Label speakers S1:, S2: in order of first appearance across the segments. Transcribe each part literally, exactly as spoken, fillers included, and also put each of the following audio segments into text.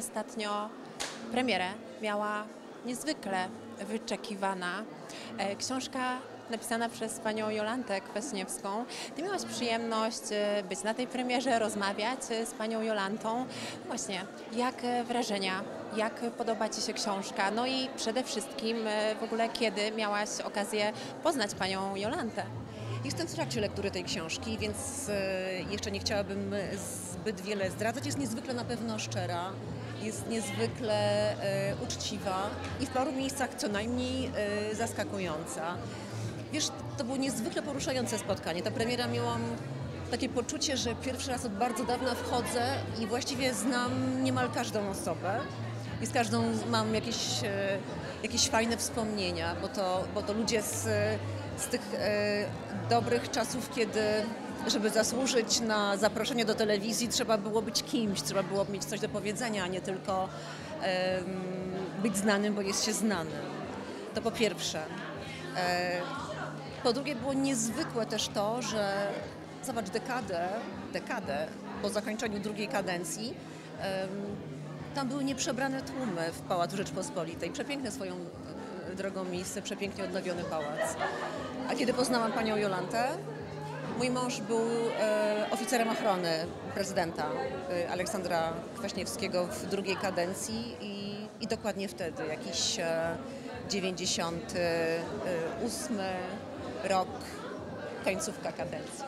S1: ostatnio premierę miała niezwykle wyczekiwana e, książka napisana przez panią Jolantę Kwaśniewską. Ty miałaś przyjemność e, być na tej premierze, rozmawiać e, z panią Jolantą. Właśnie, jak e, wrażenia, jak podoba ci się książka? No i przede wszystkim e, w ogóle kiedy miałaś okazję poznać panią Jolantę?
S2: Jestem w trakcie lektury tej książki, więc e, jeszcze nie chciałabym zbyt wiele zdradzać. Jest niezwykle na pewno szczera, jest niezwykle e, uczciwa i w paru miejscach co najmniej e, zaskakująca. Wiesz, to było niezwykle poruszające spotkanie. Ta premiera miałam takie poczucie, że pierwszy raz od bardzo dawna wchodzę i właściwie znam niemal każdą osobę. I z każdą mam jakieś, e, jakieś fajne wspomnienia, bo to, bo to ludzie z, z tych e, dobrych czasów, kiedy żeby zasłużyć na zaproszenie do telewizji, trzeba było być kimś, trzeba było mieć coś do powiedzenia, a nie tylko e, być znanym, bo jest się znanym. To po pierwsze. E, po drugie było niezwykłe też to, że zobacz, dekadę, dekadę po zakończeniu drugiej kadencji e, tam były nieprzebrane tłumy w Pałacu Rzeczpospolitej. Przepiękne swoją drogą miejsce, przepięknie odnowiony pałac. A kiedy poznałam panią Jolantę, mój mąż był e, oficerem ochrony prezydenta e, Aleksandra Kwaśniewskiego w drugiej kadencji i, i dokładnie wtedy, jakiś e, dziewięćdziesiąty ósmy rok, końcówka kadencji.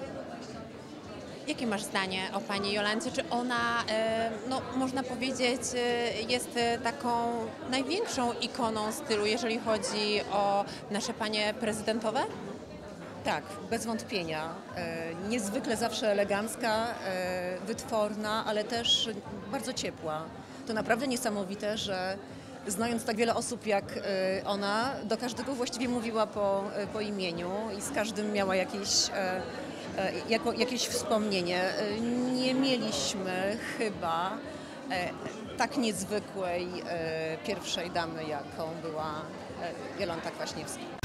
S1: Jakie masz zdanie o pani Jolancie? Czy ona, no, można powiedzieć, jest taką największą ikoną stylu, jeżeli chodzi o nasze panie prezydentowe?
S2: Tak, bez wątpienia. Niezwykle zawsze elegancka, wytworna, ale też bardzo ciepła. To naprawdę niesamowite, że znając tak wiele osób jak ona, do każdego właściwie mówiła po, po imieniu i z każdym miała jakieś Jako, jakieś wspomnienie. Nie mieliśmy chyba tak niezwykłej pierwszej damy, jaką była Jolanta Kwaśniewska.